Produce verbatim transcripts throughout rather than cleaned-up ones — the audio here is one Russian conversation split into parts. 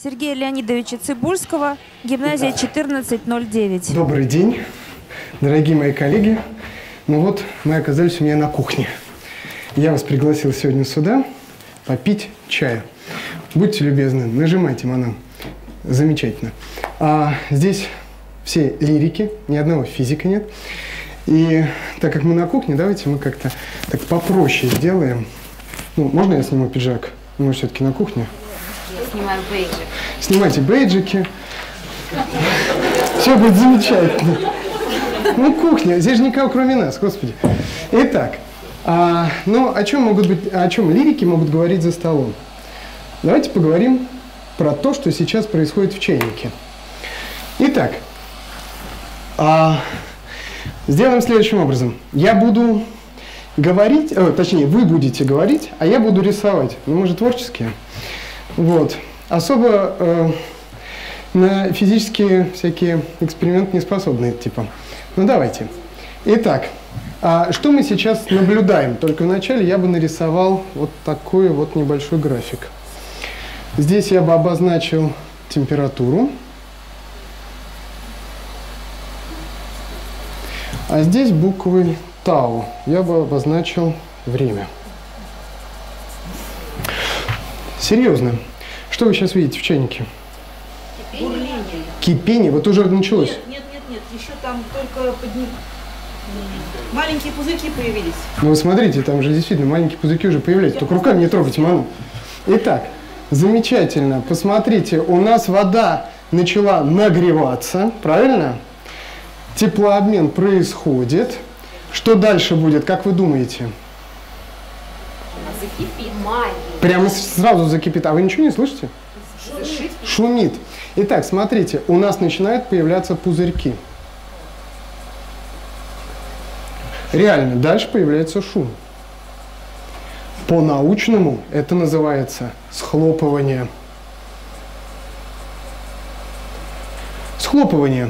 Сергея Леонидовича Цыбульского, гимназия четырнадцать ноль девять. Добрый день, дорогие мои коллеги. Ну вот, мы оказались у меня на кухне. Я вас пригласил сегодня сюда попить чаю. Будьте любезны, нажимайте, мадам. Замечательно. А здесь все лирики, ни одного физика нет. И так как мы на кухне, давайте мы как-то так попроще сделаем. Ну, можно я сниму пиджак? Мы все-таки на кухне. Я снимаю бейджик. Снимайте бейджики. Все будет замечательно. Ну, кухня. Здесь же никого, кроме нас, господи. Итак, а, ну, о чем могут быть, о чем лирики могут говорить за столом? Давайте поговорим про то, что сейчас происходит в чайнике. Итак, а, сделаем следующим образом. Я буду говорить, э, точнее, вы будете говорить, а я буду рисовать. Ну, мы же творческие. Вот. Особо э, на физические всякие эксперименты не способны, типа. Ну, давайте. Итак, а что мы сейчас наблюдаем? Только вначале я бы нарисовал вот такой вот небольшой график. Здесь я бы обозначил температуру. А здесь буквой тау я бы обозначил время. Серьезно. Что вы сейчас видите в чайнике? Кипение. Кипение? Вот уже началось. Нет, нет, нет, нет. Еще там только подни... маленькие пузырьки появились. Ну вы смотрите, там же действительно маленькие пузырьки уже появляются. Только руками не трогайте, мама. Итак, замечательно. Посмотрите, у нас вода начала нагреваться, правильно? Теплообмен происходит. Что дальше будет, как вы думаете? Закипит. Магия. Прямо сразу закипит. А вы ничего не слышите? Шумит. Шумит. Итак, смотрите, у нас начинают появляться пузырьки. Реально, дальше появляется шум. По-научному это называется схлопывание. Схлопывание.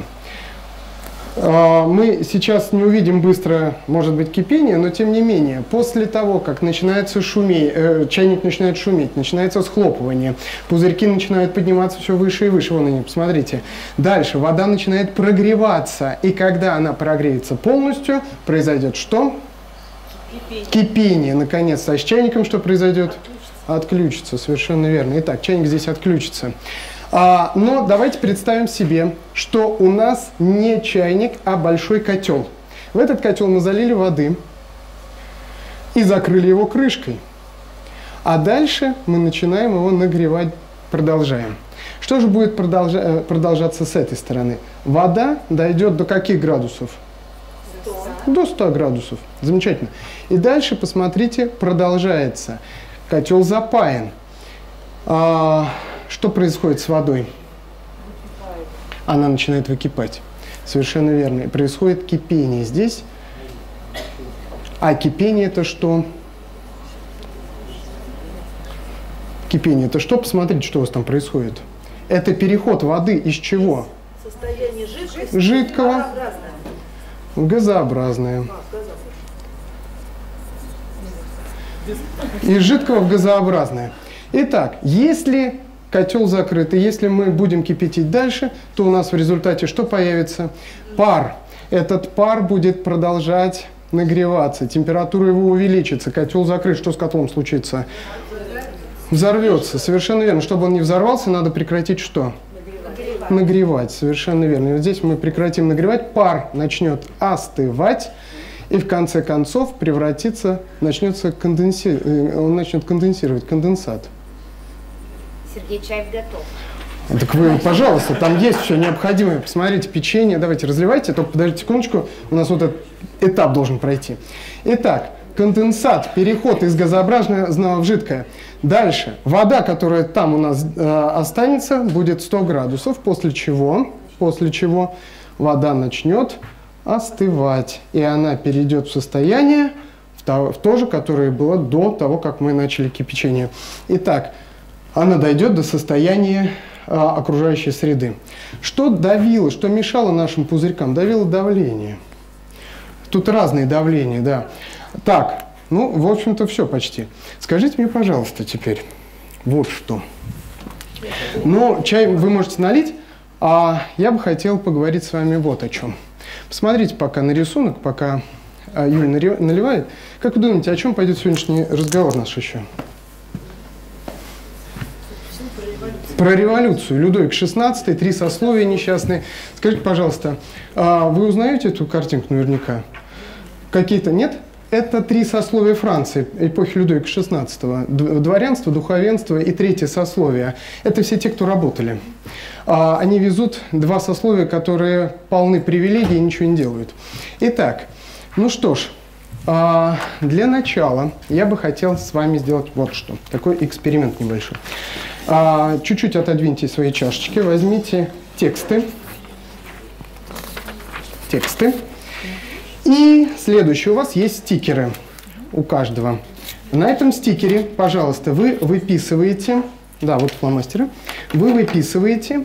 Мы сейчас не увидим быстро, может быть, кипение, но тем не менее, после того, как начинается шуметь, э, чайник начинает шуметь, начинается схлопывание, пузырьки начинают подниматься все выше и выше, вон они, посмотрите. Дальше вода начинает прогреваться, и когда она прогреется полностью, произойдет что? Кипение. Кипение, наконец-то. А с чайником что произойдет? Отключится. Отключится, совершенно верно. Итак, чайник здесь отключится. А, но давайте представим себе, что у нас не чайник, а большой котел. В этот котел мы залили воды и закрыли его крышкой. А дальше мы начинаем его нагревать, продолжаем. Что же будет продолжа- продолжаться с этой стороны? Вода дойдет до каких градусов? сто. До ста градусов. Замечательно. И дальше, посмотрите, продолжается. Котел запаян. А, что происходит с водой? Она начинает выкипать. Совершенно верно. И происходит кипение здесь. А кипение это что? Кипение это что? Посмотрите, что у вас там происходит. Это переход воды из чего? Состояние жидкости. Жидкого в газообразное. Из жидкого в газообразное. Итак, если котел закрыт, и если мы будем кипятить дальше, то у нас в результате что появится? Пар. Этот пар будет продолжать нагреваться, температура его увеличится, котел закрыт, что с котлом случится? Взорвется, совершенно верно. Чтобы он не взорвался, надо прекратить что? Нагревать. Нагревать, совершенно верно. И вот здесь мы прекратим нагревать, пар начнет остывать, и в конце концов превратится, начнется конденси... он начнет конденсировать, конденсат. Сергей, чай готов. Так вы, пожалуйста, там есть все необходимое. Посмотрите, печенье, давайте разливайте, только подождите секундочку, у нас вот этот этап должен пройти. Итак, конденсат, переход из газообразного в жидкое. Дальше, вода, которая там у нас э, останется, будет сто градусов, после чего, после чего вода начнет остывать, и она перейдет в состояние, в то, в то же, которое было до того, как мы начали кипячение. Итак, она дойдет до состояния а, окружающей среды. Что давило, что мешало нашим пузырькам? Давило давление. Тут разные давления, да. Так, ну, в общем-то, все почти. Скажите мне, пожалуйста, теперь вот что. Но чай вы можете налить, а я бы хотел поговорить с вами вот о чем. Посмотрите пока на рисунок, пока Юля наливает. Как вы думаете, о чем пойдет сегодняшний разговор наш еще? Про революцию. Людовик шестнадцатый, три сословия несчастные. Скажите, пожалуйста, вы узнаете эту картинку наверняка? Какие-то нет? Это три сословия Франции эпохи Людовика шестнадцатого. Дворянство, духовенство и третье сословие. Это все те, кто работали. Они везут два сословия, которые полны привилегий и ничего не делают. Итак, ну что ж, для начала я бы хотел с вами сделать вот что. Такой эксперимент небольшой. Чуть-чуть отодвиньте свои чашечки, возьмите тексты. Тексты. И следующее, у вас есть стикеры у каждого. На этом стикере, пожалуйста, вы выписываете, да, вот фломастеры, вы выписываете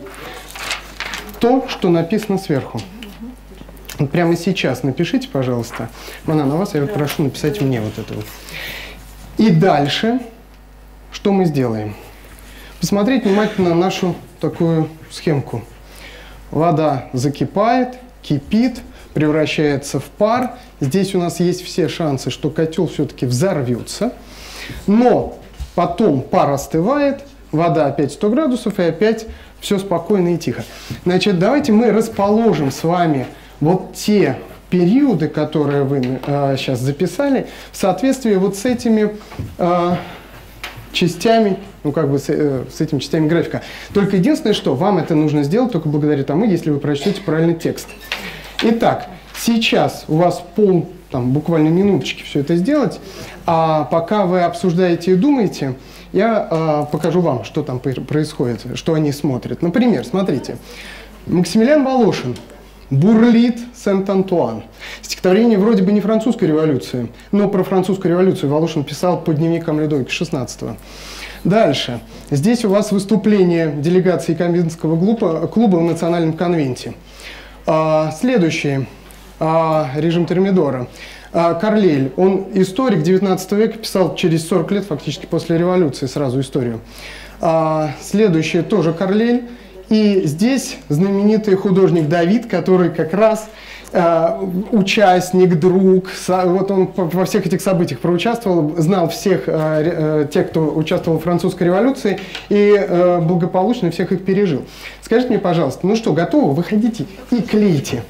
то, что написано сверху. Вот прямо сейчас напишите, пожалуйста. Манан, на вас я прошу написать мне вот это вот. И дальше, что мы сделаем? Посмотреть внимательно на нашу такую схемку. Вода закипает, кипит, превращается в пар. Здесь у нас есть все шансы, что котел все-таки взорвется. Но потом пар остывает, вода опять сто градусов, и опять все спокойно и тихо. Значит, давайте мы расположим с вами вот те периоды, которые вы э, сейчас записали, в соответствии вот с этими э, частями, ну как бы с, э, с этими частями графика. Только единственное, что вам это нужно сделать только благодаря тому, если вы прочтете правильный текст. Итак, сейчас у вас пол, там, буквально минуточки все это сделать, а пока вы обсуждаете и думаете, я э, покажу вам, что там происходит, что они смотрят. Например, смотрите, Максимилиан Волошин «Бурлит Сент-Антуан». Стихотворение вроде бы не французской революции, но про французскую революцию Волошин писал по дневникам Людовика шестнадцатого. Дальше. Здесь у вас выступление делегации Каминского клуба, клуба в Национальном конвенте. А, следующий. А, режим Термидора. А, Карлейль. Он историк девятнадцатого века, писал через сорок лет, фактически после революции, сразу историю. А, следующий тоже Карлейль. И здесь знаменитый художник Давид, который как раз э, участник, друг, со, вот он во всех этих событиях проучаствовал, знал всех э, э, тех, кто участвовал в французской революции и э, благополучно всех их пережил. Скажите мне, пожалуйста, ну что, готовы? Выходите и клейте.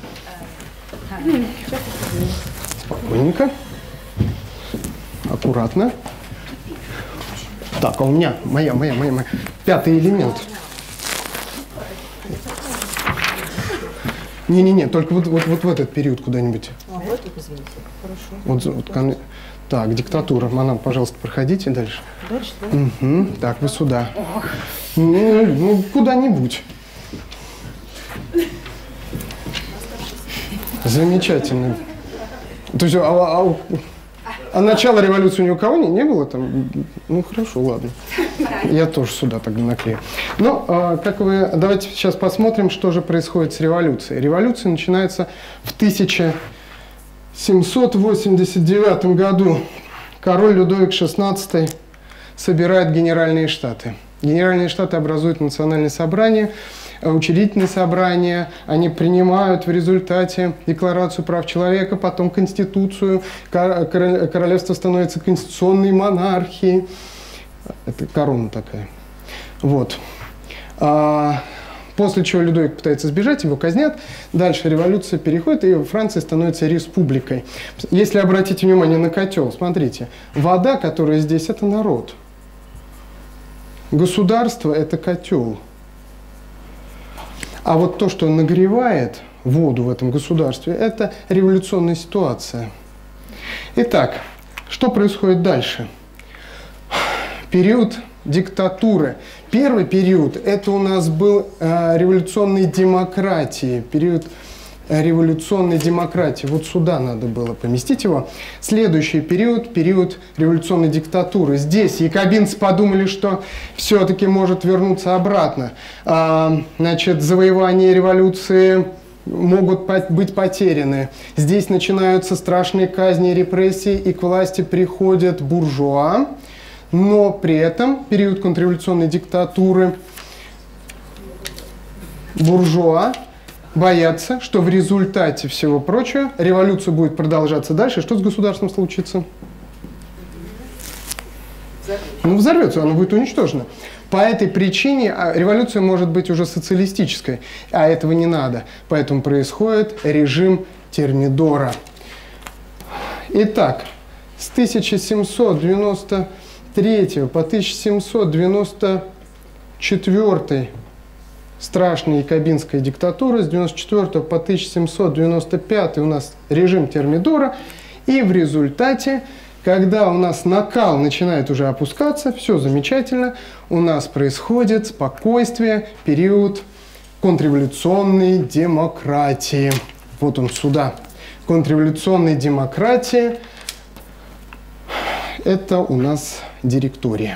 Спокойненько. Аккуратно. Так, а у меня, моя, моя, моя, моя. Пятый элемент. Не-не-не, только вот, вот, вот в этот период куда-нибудь. А, вот тут, извините. Хорошо. Вот, вот, кон... Так, диктатура. Манан, пожалуйста, проходите дальше. Дальше, да? Угу. Так, вы сюда. Ну, ну куда-нибудь. Замечательно. То есть, а, а, а начало революции ни у кого не, не было там? Ну, хорошо, ладно. Я тоже сюда тогда наклею. Ну, а, как вы... Давайте сейчас посмотрим, что же происходит с революцией. Революция начинается в тысяча семьсот восемьдесят девятом году. Король Людовик шестнадцатый собирает Генеральные Штаты. Генеральные Штаты образуют национальное собрание, учредительное собрание. Они принимают в результате Декларацию прав человека, потом Конституцию. Королевство становится конституционной монархией. Это корона такая. Вот. А, после чего Людовик пытается сбежать, его казнят. Дальше революция переходит, и Франция становится республикой. Если обратить внимание на котел, смотрите. Вода, которая здесь, это народ. Государство – это котел. А вот то, что нагревает воду в этом государстве, это революционная ситуация. Итак, что происходит дальше? Период диктатуры. Первый период – это у нас был э, революционной демократии. Период э, революционной демократии. Вот сюда надо было поместить его. Следующий период – период революционной диктатуры. Здесь якобинцы подумали, что все-таки может вернуться обратно. А, значит, завоевания революции могут быть потеряны. Здесь начинаются страшные казни, репрессии, и к власти приходят буржуа. Но при этом период контрреволюционной диктатуры буржуа боятся, что в результате всего прочего революция будет продолжаться дальше. Что с государством случится? Ну, взорвется, оно будет уничтожено. По этой причине революция может быть уже социалистической, а этого не надо. Поэтому происходит режим Термидора. Итак, с тысяча семьсот девяносто третьего по тысяча семьсот девяносто четвёртый страшная якобинская диктатура, с девяносто четвёртого по тысяча семьсот девяносто пятый у нас режим Термидора, и в результате, когда у нас накал начинает уже опускаться, все замечательно, у нас происходит спокойствие, период контрреволюционной демократии. Вот он сюда. Контрреволюционной демократии – это у нас директория.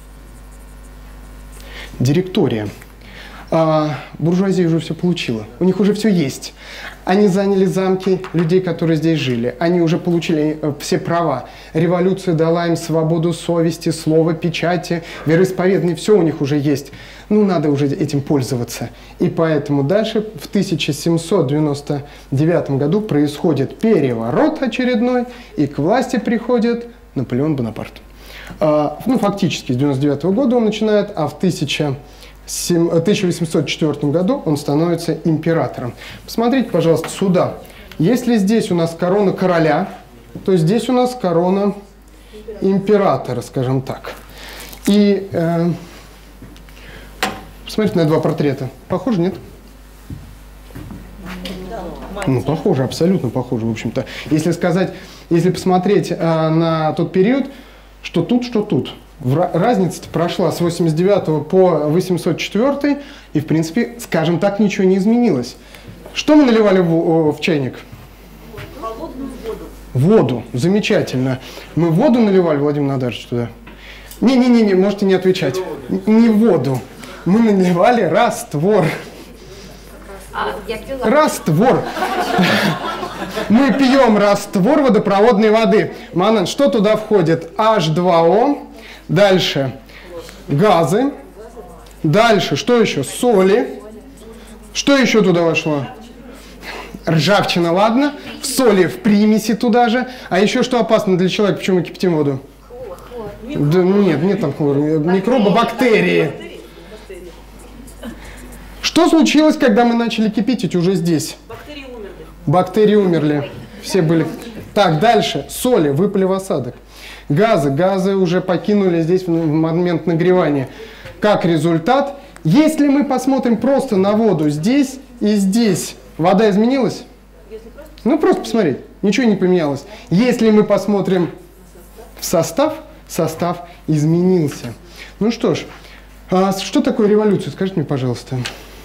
Директория. А, буржуазия уже все получила, у них уже все есть. Они заняли замки людей, которые здесь жили, они уже получили э, все права. Революция дала им свободу совести, слова, печати, вероисповедания, все у них уже есть. Ну, надо уже этим пользоваться. И поэтому дальше в тысяча семьсот девяносто девятом году происходит переворот очередной, и к власти приходит Наполеон Бонапарт. А, ну, фактически с девяносто девятого года он начинает, а в тысяча восемьсот четвёртом году он становится императором. Посмотрите, пожалуйста, сюда. Если здесь у нас корона короля, то здесь у нас корона императора, скажем так. И э, посмотрите на два портрета. Похоже, нет? Ну, похоже, абсолютно похоже, в общем-то. Если сказать, если посмотреть э, на тот период, что тут, что тут. Разница прошла с восемьдесят девятого по восемьсот четвёртый, и, в принципе, скажем так, ничего не изменилось. Что мы наливали в, в чайник? Холодную воду. Воду. Замечательно. Мы воду наливали, Владимир Надарович, туда? Не-не-не, можете не отвечать. Не воду. Мы наливали раствор. А, я пила. Раствор. Мы пьем раствор водопроводной воды. Манан, что туда входит? эйч два о. Дальше газы. Дальше, что еще? Соли. Что еще туда вошло? Ржавчина, ладно. В соли, в примеси туда же. А еще что опасно для человека? Почему мы кипятим воду? Да, нет, нет там хлора. Микробы, бактерии. Что случилось, когда мы начали кипятить уже здесь? Бактерии умерли. Бактерии умерли. Все были. Так, дальше. Соли выпали в осадок. Газы. Газы уже покинули здесь в момент нагревания. Как результат, если мы посмотрим просто на воду здесь и здесь, вода изменилась? Ну, просто посмотреть. Ничего не поменялось. Если мы посмотрим в состав, состав изменился. Ну что ж, а что такое революция? Скажите мне, пожалуйста.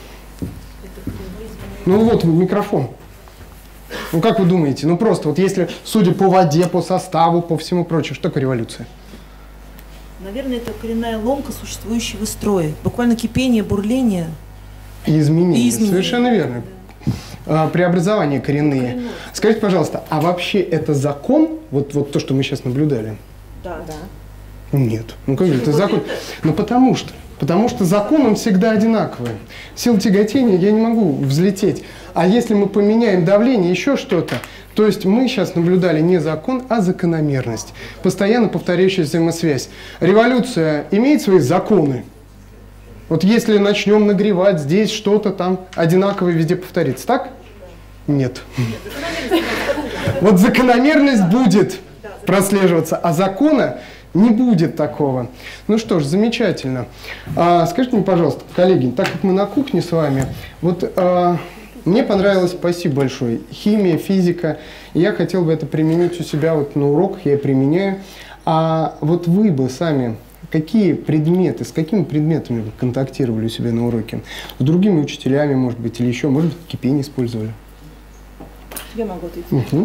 Ну вот микрофон. Ну как вы думаете? Ну просто вот если, судя по воде, по составу, по всему прочему, что такое революция? Наверное, это коренная ломка существующего строя. Буквально кипение, бурление. И изменения. И изменения. Совершенно верно. А, преобразования коренные. Коренные. Скажите, пожалуйста, а вообще это закон? Вот, вот то, что мы сейчас наблюдали? Да. да. Нет. Ну как же, это закон? Это? Ну потому что. Потому что закон, он всегда одинаковый. Сила тяготения, я не могу взлететь. А если мы поменяем давление, еще что-то, то есть мы сейчас наблюдали не закон, а закономерность. Постоянно повторяющаяся взаимосвязь. Революция имеет свои законы. Вот если начнем нагревать здесь что-то, там одинаково везде повторится. Так? Нет. Вот закономерность будет прослеживаться, а закона не будет такого. Ну что ж, замечательно. А, скажите мне, пожалуйста, коллеги, так как мы на кухне с вами, вот а, мне понравилось, спасибо большое, химия, физика. И я хотел бы это применить у себя вот на уроках, я и применяю. А вот вы бы сами, какие предметы, с какими предметами вы контактировали у себя на уроке? С другими учителями, может быть, или еще, может быть, кипение использовали? Я могу ответить. Угу.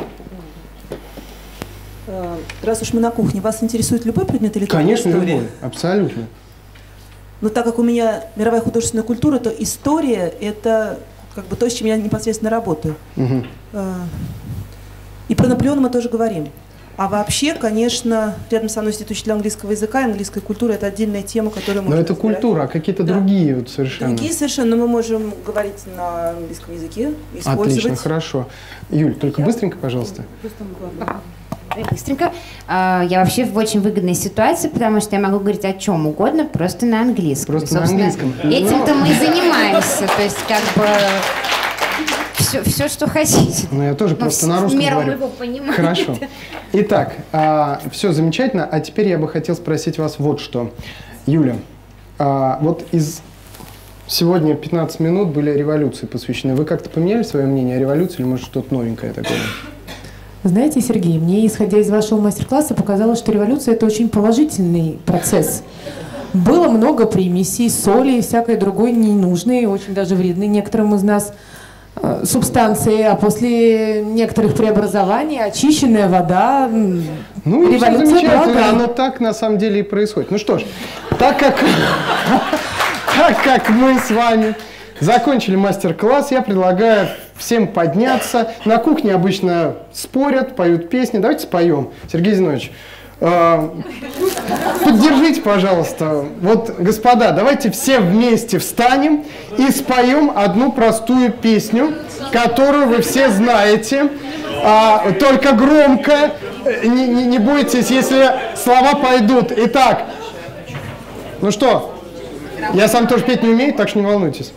Раз уж мы на кухне, вас интересует любой предмет или только Конечно, история? любой, абсолютно. Но так как у меня мировая художественная культура, то история – это как бы то, с чем я непосредственно работаю. Угу. И про Наполеона мы тоже говорим. А вообще, конечно, рядом со мной сидят учителя английского языка, и английская культура – это отдельная тема, которую мы Но можем это разбирать. культура, а какие-то Да. другие вот совершенно. Другие совершенно, но мы можем говорить на английском языке, использовать. Отлично, хорошо. Юль, только быстренько, пожалуйста. Быстренько. А, Я вообще в очень выгодной ситуации, потому что я могу говорить о чем угодно, просто на английском. Просто на Собственно, английском. Этим-то мы и занимаемся. То есть, как бы, все, все что хотите. Ну, я тоже Ну, просто в- на в русском меру говорю. моего понимания. Хорошо. Итак, все замечательно. А теперь я бы хотел спросить вас вот что. Юля, а, вот из сегодня пятнадцать минут были революции посвящены. Вы как-то поменяли свое мнение о революции или, может, что-то новенькое такое? Знаете, Сергей, мне, исходя из вашего мастер-класса, показалось, что революция – это очень положительный процесс. Было много примесей, соли и всякой другой ненужной, очень даже вредной некоторым из нас э, субстанции, а после некоторых преобразований очищенная вода, м, Ну и все революция замечательно, благо. оно так на самом деле и происходит. Ну что ж, так как, так как мы с вами закончили мастер-класс, я предлагаю всем подняться. На кухне обычно спорят, поют песни. Давайте споем. Сергей Зинович, э, поддержите, пожалуйста. Вот, господа, давайте все вместе встанем и споем одну простую песню, которую вы все знаете. А, только громко, э, не, не, не бойтесь, если слова пойдут. Итак, ну что, я сам тоже петь не умею, так что не волнуйтесь.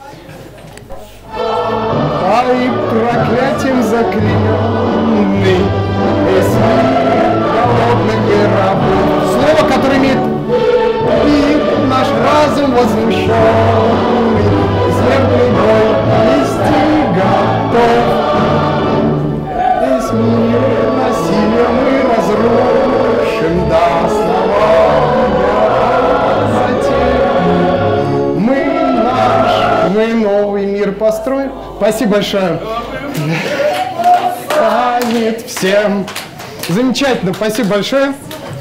Ай, проклятием заклейменный весь мир голодных и рабов. Слово, которое имеет и наш разум возмущенный, смертный бой вести готов. Весь мир насилием мы разрушим до основания, затем мы наш, мы новый мир построим. Спасибо большое. Станет всем. Замечательно, спасибо большое.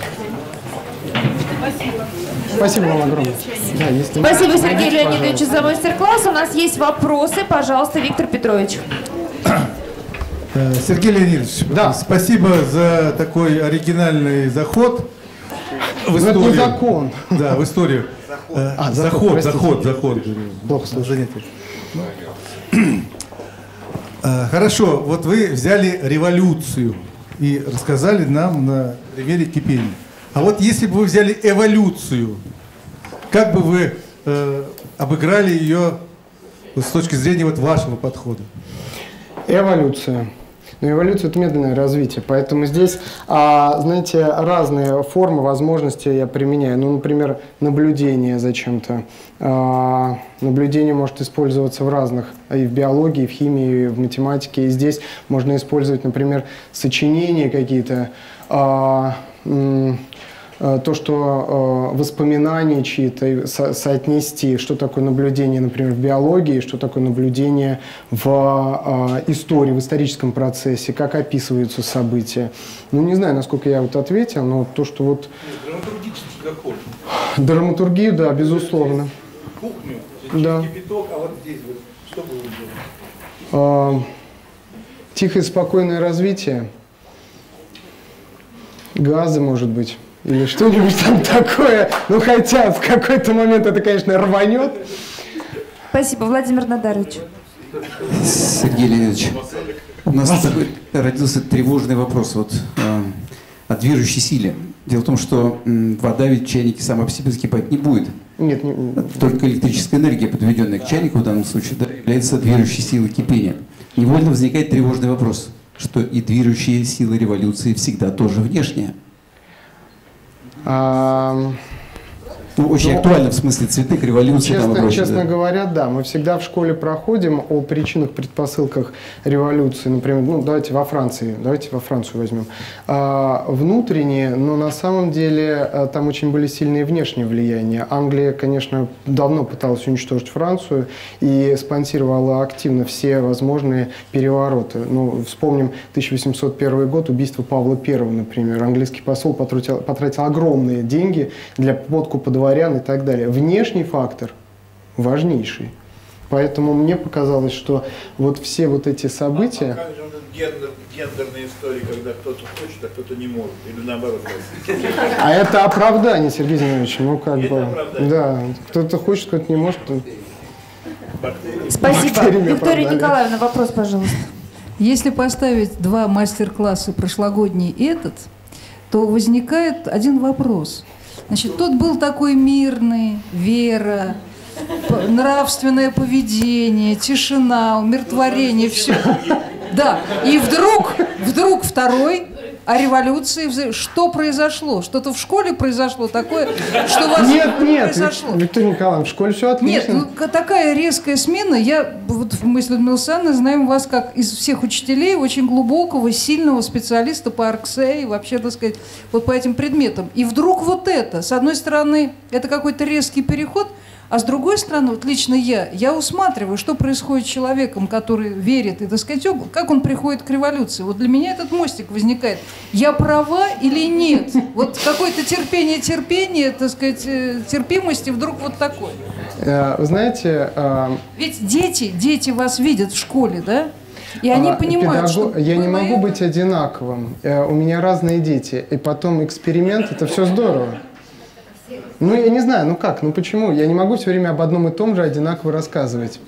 Спасибо. Спасибо вам огромное. Да, если Спасибо, можно, Сергей найдите, Леонидович, за мастер-класс. У нас есть вопросы. Пожалуйста, Виктор Петрович. Э, Сергей Леонидович, Да. спасибо за такой оригинальный заход в Но это историю. не закон. Да, в историю. Э, А, заход, заход, заход, заход. Плохо слышу. Занятие. Э, Хорошо, вот вы взяли революцию и рассказали нам на примере кипения. А вот если бы вы взяли эволюцию, как бы вы э, обыграли ее вот с точки зрения вот вашего подхода? Эволюция. Но эволюция – это медленное развитие, поэтому здесь, а, знаете, разные формы, возможности я применяю. Ну, например, наблюдение зачем-то. А, наблюдение может использоваться в разных, и в биологии, и в химии, и в математике. И здесь можно использовать, например, сочинения какие-то, а, м, то, что э, воспоминания чьи-то со соотнести, что такое наблюдение, например, в биологии, что такое наблюдение в э, истории, в историческом процессе, как описываются события. Ну, не знаю, насколько я вот ответил, но то, что вот... Драматургический заход. Драматургию, да, безусловно. Кухню, Да. кипяток, а вот здесь вот что бы вы делали? Э, тихое, спокойное развитие. Газы, может быть. Или что-нибудь там такое. Ну, хотя в какой-то момент это, конечно, рванет. Спасибо, Владимир Надарович. Сергей Леонидович, у нас такой родился тревожный вопрос вот, э, о движущей силе. Дело в том, что м, вода ведь в чайнике сама по себе закипать не будет. Нет, не, Только электрическая энергия, подведенная к чайнику в данном случае, да, является движущей силой кипения. Невольно возникает тревожный вопрос, что и движущие силы революции всегда тоже внешние. а, Ну, очень Ну, актуально в смысле цветы к революции. там и честно, прочее, честно да. говоря, да. Мы всегда в школе проходим о причинах, предпосылках революции. Например, ну, давайте во Франции, давайте во Францию возьмем. А, внутренние, но на самом деле а, там очень были сильные внешние влияния. Англия, конечно, давно пыталась уничтожить Францию и спонсировала активно все возможные перевороты. Ну, вспомним тысяча восемьсот первый год, убийство Павла Первого, например. Английский посол потратил, потратил огромные деньги для подкупа дворян и так далее. Внешний фактор важнейший. Поэтому мне показалось, что вот все вот эти события... А как же вот эта гендер, гендерная история, когда кто-то хочет, а кто-то не может? Или наоборот? А это оправдание, Сергей Зиновьевич. Ну, как Это бы... оправдание. Да, кто-то хочет, кто-то не может. Спасибо. Бактериями Виктория оправдали. Николаевна, вопрос, пожалуйста. Если поставить два мастер-класса, прошлогодний и этот, то возникает один вопрос. Значит, тот был такой мирный, вера, п- нравственное поведение, тишина, умиротворение, все. Да, и вдруг, вдруг второй о революции. Что произошло? Что-то в школе произошло такое, что у вас Нет, нет, произошло? Виктория Николаевна, в школе все отлично. Нет, ну к- такая резкая смена. Я, вот мы с Людмилой Александровной знаем вас как из всех учителей очень глубокого, сильного специалиста по АРКСЭ и вообще, так сказать, вот по этим предметам. И вдруг вот это, с одной стороны, это какой-то резкий переход, а с другой стороны, вот лично я, я усматриваю, что происходит с человеком, который верит, и, так сказать, как он приходит к революции. Вот для меня этот мостик возникает. Я права или нет? Вот какое-то терпение, терпение, так сказать, э, терпимость, и вдруг вот такое. Э, Вы знаете... э, Ведь дети, дети вас видят в школе, да? И они а, понимают, педаго- что... Я не было могу это. быть одинаковым. Э, У меня разные дети. И потом эксперимент, это все здорово. Ну, я не знаю, ну как, ну почему? Я не могу все время об одном и том же одинаково рассказывать.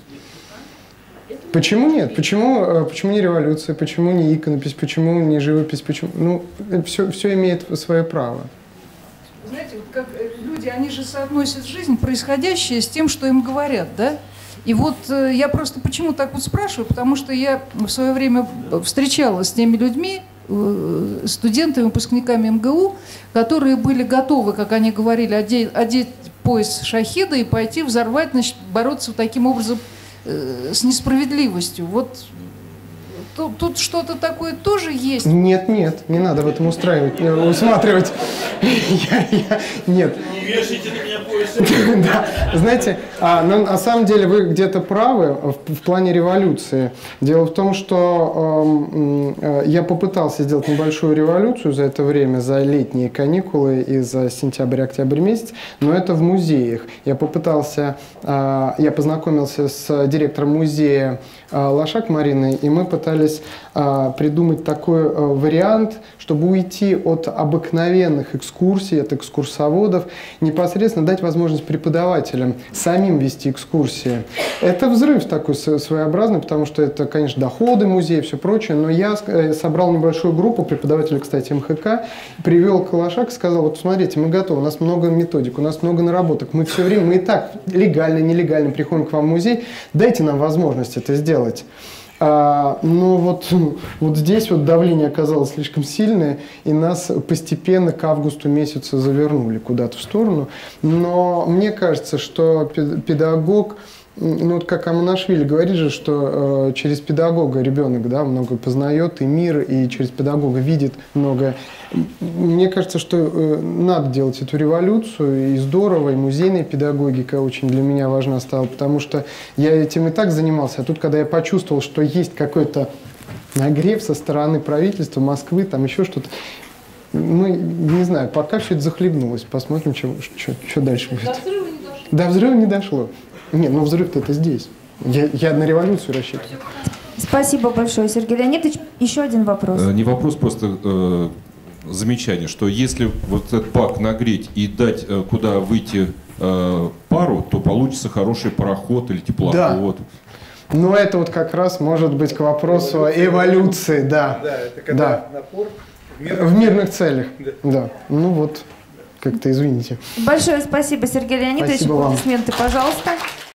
Почему нет? Почему, э, почему не революция? Почему не иконопись? Почему не живопись? Почему? Ну, все, все имеет свое право. Знаете, вот как э, люди, они же соотносят жизнь происходящее с тем, что им говорят, да? И вот э, я просто почему так вот спрашиваю, потому что я в свое время встречалась с теми людьми, э, студентами, выпускниками эм гэ у, которые были готовы, как они говорили, одеть, одеть пояс шахида и пойти взорвать, значит, бороться таким образом э, с несправедливостью. Вот тут, тут что-то такое тоже есть. Нет, нет, не надо в этом устраивать, э, усматривать. Я- я- Нет. Не вешайте на меня пояс. Да, знаете, а, на, на самом деле вы где-то правы в, в плане революции. Дело в том, что эм, э, я попытался сделать небольшую революцию за это время, за летние каникулы и за сентябрь-октябрь месяц, но это в музеях. Я попытался, э, я познакомился с директором музея э, Лошак Мариной, и мы пытались э, придумать такой э, вариант, чтобы уйти от обыкновенных экскурсий, от экскурсоводов, непосредственно дать возможность преподавателям самим вести экскурсии. Это взрыв такой своеобразный, потому что это, конечно, доходы музея и все прочее, но я собрал небольшую группу преподавателей, кстати, эм ха ка, привел к Лошак и сказал: вот смотрите, мы готовы, у нас много методик, у нас много наработок, мы все время, мы и так легально, нелегально приходим к вам в музей, дайте нам возможность это сделать. А, ну вот, вот здесь вот давление оказалось слишком сильное, и нас постепенно к августу месяцу завернули куда-то в сторону. Но мне кажется, что педагог, ну вот как Аманашвили говорит же, что э, через педагога ребенок, да, много познает и мир, и через педагога видит много. Мне кажется, что э, надо делать эту революцию, и здорово, и музейная педагогика очень для меня важна стала, потому что я этим и так занимался, а тут, когда я почувствовал, что есть какой-то нагрев со стороны правительства, Москвы, там еще что-то, ну, не знаю, пока все это захлебнулось, посмотрим, что дальше будет. До взрыва не дошло. До взрыва не дошло. Нет, ну взрыв-то это здесь. Я, я на революцию рассчитываю. Спасибо большое, Сергей Леонидович. Еще один вопрос. Не вопрос, просто э, замечание, что если вот этот бак нагреть и дать э, куда выйти э, пару, то получится хороший пароход или теплоход. Да. Ну это вот как раз может быть к вопросу эволюции, да. Да, это когда да. напор в мирных, в мирных целях. Да. Да. Ну вот, как-то извините. Большое спасибо, Сергей Леонидович. Спасибо вам. Аплодисменты, пожалуйста.